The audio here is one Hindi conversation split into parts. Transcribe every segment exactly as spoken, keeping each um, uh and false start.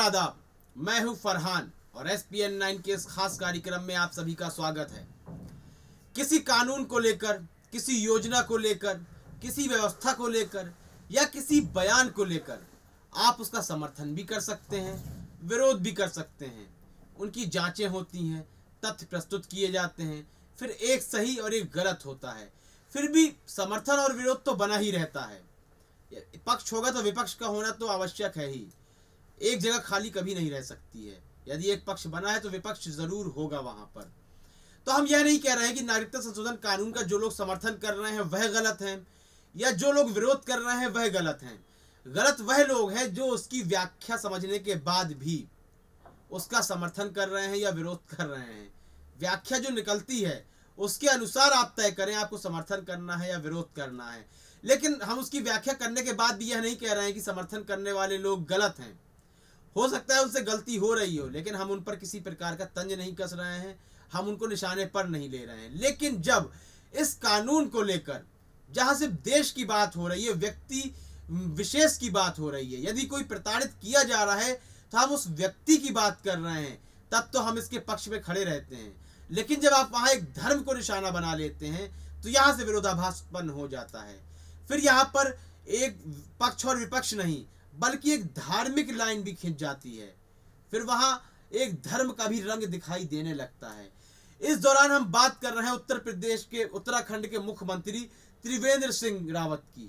आदाब, मैं हूं फरहान और एस पी एन नाइन के इस खास कार्यक्रम में आप सभी का स्वागत है। किसी कानून को लेकर, किसी योजना को लेकर, किसी व्यवस्था को लेकर या किसी बयान को लेकर आप उसका समर्थन भी कर सकते हैं, विरोध भी कर सकते हैं। उनकी जांचें होती हैं, तथ्य प्रस्तुत किए जाते हैं, फिर एक सही और एक गलत होता है। फिर भी समर्थन और विरोध तो बना ही रहता है। पक्ष होगा तो विपक्ष का होना तो आवश्यक है ही। एक जगह खाली कभी नहीं रह सकती है। यदि एक पक्ष बना है तो विपक्ष जरूर होगा वहां पर। तो हम यह नहीं कह रहे हैं कि नागरिकता संशोधन कानून का जो लोग समर्थन कर रहे हैं वह गलत हैं या जो लोग विरोध कर रहे हैं वह गलत हैं। गलत वह लोग हैं जो उसकी व्याख्या समझने के बाद भी उसका समर्थन कर रहे हैं या विरोध कर रहे हैं। व्याख्या जो निकलती है उसके अनुसार आप तय करें आपको समर्थन करना है या विरोध करना है। लेकिन हम उसकी व्याख्या करने के बाद भी यह नहीं कह रहे हैं कि समर्थन करने वाले लोग गलत हैं। हो सकता है उनसे गलती हो रही हो, लेकिन हम उन पर किसी प्रकार का तंज नहीं कस रहे हैं, हम उनको निशाने पर नहीं ले रहे हैं। लेकिन जब इस कानून को लेकर जहां सिर्फ देश की बात हो रही है, व्यक्ति विशेष की बात हो रही है, यदि कोई प्रताड़ित किया जा रहा है तो हम उस व्यक्ति की बात कर रहे हैं, तब तो हम इसके पक्ष में खड़े रहते हैं। लेकिन जब आप वहां एक धर्म को निशाना बना लेते हैं तो यहां से विरोधाभास उत्पन्न हो जाता है। फिर यहाँ पर एक पक्ष और विपक्ष नहीं बल्कि एक धार्मिक लाइन भी खिंच जाती है। फिर वहां एक धर्म का भी रंग दिखाई देने लगता है। इस दौरान हम बात कर रहे हैं उत्तर प्रदेश के उत्तराखंड के मुख्यमंत्री त्रिवेंद्र सिंह रावत की।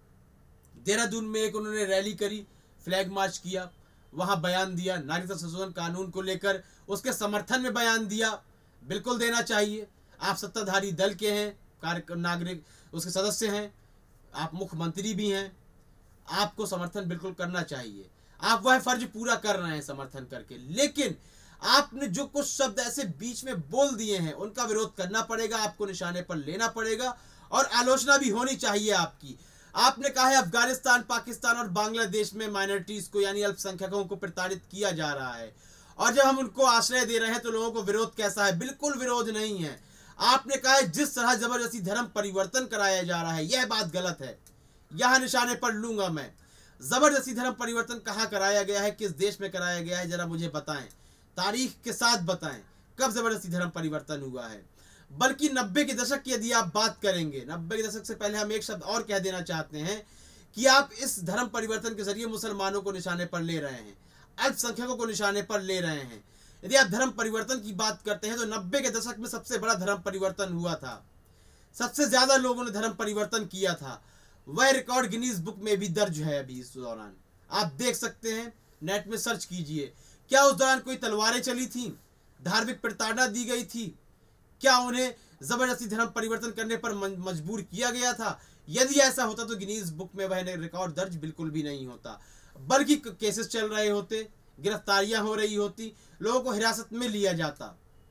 देहरादून में एक उन्होंने रैली करी, फ्लैग मार्च किया, वहां बयान दिया, नागरिकता संशोधन कानून को लेकर उसके समर्थन में बयान दिया। बिल्कुल देना चाहिए। आप सत्ताधारी दल के हैं, कार्य नागरिक उसके सदस्य हैं, आप मुख्यमंत्री भी हैं, आपको समर्थन बिल्कुल करना चाहिए। आप वह फर्ज पूरा कर रहे हैं समर्थन करके। लेकिन आपने जो कुछ शब्द ऐसे बीच में बोल दिए हैं उनका विरोध करना पड़ेगा, आपको निशाने पर लेना पड़ेगा और आलोचना भी होनी चाहिए आपकी। आपने कहा है अफगानिस्तान, पाकिस्तान और बांग्लादेश में माइनॉरिटीज को यानी अल्पसंख्यकों को प्रताड़ित किया जा रहा है और जब हम उनको आश्रय दे रहे हैं तो लोगों को विरोध कैसा है? बिल्कुल विरोध नहीं है। आपने कहा है जिस तरह जबरदस्ती धर्म परिवर्तन कराया जा रहा है यह बात गलत है। यहां निशाने पर लूंगा मैं। जबरदस्ती धर्म परिवर्तन कहां कराया गया है, किस देश में कराया गया है, जरा मुझे बताएं, तारीख के साथ बताएं कब जबरदस्ती धर्म परिवर्तन हुआ है। बल्कि नब्बे के दशक की यदि आप बात करेंगे, नब्बे के दशक से पहले हम एक शब्द और कह देना चाहते हैं कि आप इस धर्म परिवर्तन के जरिए मुसलमानों को निशाने पर ले रहे हैं, अल्पसंख्यकों को निशाने पर ले रहे हैं। यदि आप धर्म परिवर्तन की बात करते हैं तो नब्बे के दशक में सबसे बड़ा धर्म परिवर्तन हुआ था, सबसे ज्यादा लोगों ने धर्म परिवर्तन किया था। वह रिकॉर्ड गिनीज बुक में भी दर्ज है। अभी इस दौरान आप देख सकते हैं, नेट में सर्च कीजिए। क्या उस दौरान कोई तलवारें चली थी, धार्मिक प्रताड़ना दी गई थी, क्या उन्हें जबरदस्ती धर्म परिवर्तन करने पर मजबूर किया गया था? यदि ऐसा होता तो गिनीज बुक में वह रिकॉर्ड दर्ज बिल्कुल भी नहीं होता, बल्कि केसेस चल रहे होते, गिरफ्तारियां हो रही होती, लोगों को हिरासत में लिया जाता।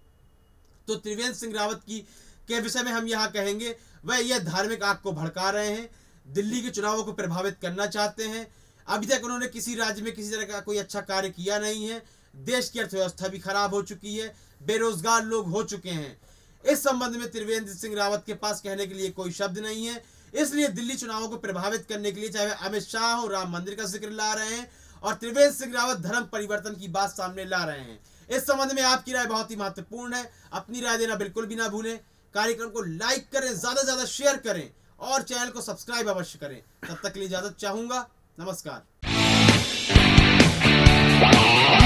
तो त्रिवेंद्र सिंह रावत की के विषय में हम यहाँ कहेंगे वह यह धार्मिक आग को भड़का रहे हैं, दिल्ली के चुनावों को प्रभावित करना चाहते हैं। अभी तक उन्होंने किसी राज्य में किसी तरह का कोई अच्छा कार्य किया नहीं है। देश की अर्थव्यवस्था भी खराब हो चुकी है, बेरोजगार लोग हो चुके हैं। इस संबंध में त्रिवेंद्र सिंह रावत के पास कहने के लिए कोई शब्द नहीं है। इसलिए दिल्ली चुनावों को प्रभावित करने के लिए चाहे अमित शाह हो, राम मंदिर का जिक्र ला रहे हैं और त्रिवेंद्र सिंह रावत धर्म परिवर्तन की बात सामने ला रहे हैं। इस संबंध में आपकी राय बहुत ही महत्वपूर्ण है। अपनी राय देना बिल्कुल भी ना भूलें। कार्यक्रम को लाइक करें, ज्यादा से ज्यादा शेयर करें और चैनल को सब्सक्राइब अवश्य करें। तब तक के लिए इजाजत चाहूंगा। नमस्कार।